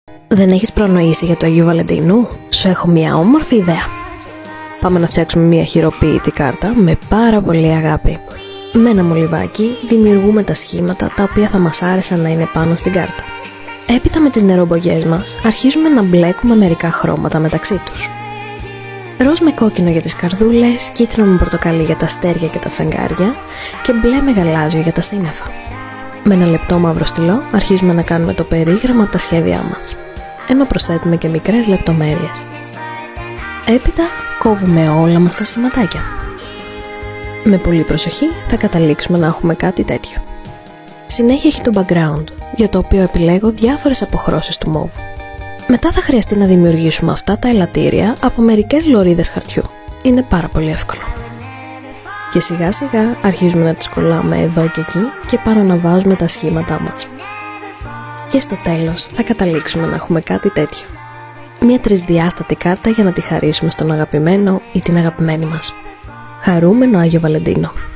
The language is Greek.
Δεν έχεις προνοήσει για το Αγίου Βαλεντίνου? Σου έχω μια όμορφη ιδέα. Πάμε να φτιάξουμε μια χειροποίητη κάρτα με πάρα πολύ αγάπη. Με ένα μολυβάκι δημιουργούμε τα σχήματα τα οποία θα μας άρεσαν να είναι πάνω στην κάρτα. Έπειτα με τις νερομπογιές μας αρχίζουμε να μπλέκουμε μερικά χρώματα μεταξύ τους. Ροζ με κόκκινο για τις καρδούλες, κίτρινο με πορτοκαλί για τα αστέρια και τα φεγγάρια και μπλε με γαλάζιο για τα σύννεφα. Με ένα λεπτό μαύρο στυλό αρχίζουμε να κάνουμε το περίγραμμα από τα σχέδιά μας, ενώ προσθέτουμε και μικρές λεπτομέρειες. Έπειτα κόβουμε όλα μας τα σχηματάκια. Με πολύ προσοχή θα καταλήξουμε να έχουμε κάτι τέτοιο. Συνέχεια έχει το background, για το οποίο επιλέγω διάφορες αποχρώσεις του μόβ. Μετά θα χρειαστεί να δημιουργήσουμε αυτά τα ελαττήρια από μερικές λωρίδες χαρτιού. Είναι πάρα πολύ εύκολο. Και σιγά σιγά αρχίζουμε να τις κολλάμε εδώ και εκεί και πάνω να βάζουμε τα σχήματά μας. Και στο τέλος θα καταλήξουμε να έχουμε κάτι τέτοιο. Μια τρισδιάστατη κάρτα για να τη χαρίσουμε στον αγαπημένο ή την αγαπημένη μας. Χαρούμενο Άγιο Βαλεντίνο!